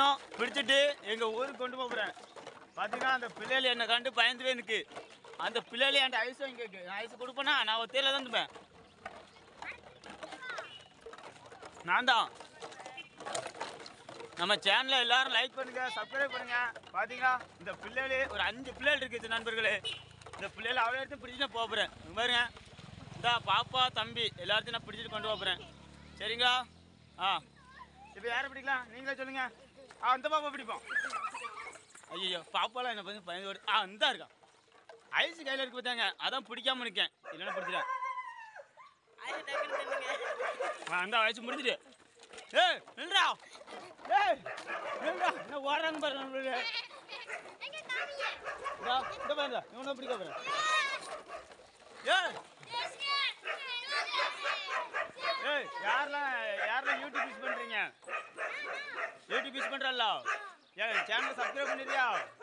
பிள்ளைகளையும் பிடிச்சிட்டு எங்கள் ஊருக்கு கொண்டு போகிறேன். பார்த்தீங்கன்னா அந்த பிள்ளைகள் என்னை கண்டு பயந்துவே எனக்கு. அந்த பிள்ளைகள் என்கிட்ட ஐஸ் வாங்கி கேட்கு. நான் ஐஸ் கொடுப்பேன்னா நான் ஒத்தையில் தான் இருப்பேன். நான் தான். நம்ம சேனலை எல்லாரும் லைக் பண்ணுங்க, சப்ஸ்கிரைப் பண்ணுங்க. பார்த்தீங்களா இந்த பிள்ளைகள் ஒரு 5 பிள்ளைகள் இருக்குது நண்பர்களே. இந்த பிள்ளைகள் அவ்வளோ இடத்தையும் பிடிச்சி நான் போகிறேன். பாருங்க இந்த பாப்பா தம்பி எல்லாத்தையும் நான் பிடிச்சிட்டு கொண்டு போகிறேன். சரிங்களா? இப்போ யாரை பிடிக்கலாம் நீங்களே சொல்லுங்க. அந்த பாப்பா பிடிப்போம். ஐயோ பாப்பாலாம் என்ன பண்ணி பயந்து ஓடு. இந்த இருக்கான் ஐஸ் கையில் இருக்கு பார்த்தாங்க. அதான் பிடிக்காம இருக்கேன். இல்லைன்னா பிடிச்சிட்டேன். அந்த ஐஸ் முடிச்சிட்டு ஏய் நில்றா. ஏய் நில்றா. என்ன ஓடுறாங்க பாருங்க நம்மளுக்கு. இந்த பாருங்க இவனை பிடிக்க போகிறேன். ஏய் யாரெல்லாம் யூடியூப் யூஸ் பண்ணுறீங்க? யூடியூப் யூஸ் பண்ணுறல்ல? ஏன் சேனல் சப்ஸ்கிரைப் பண்ணிடுறியா?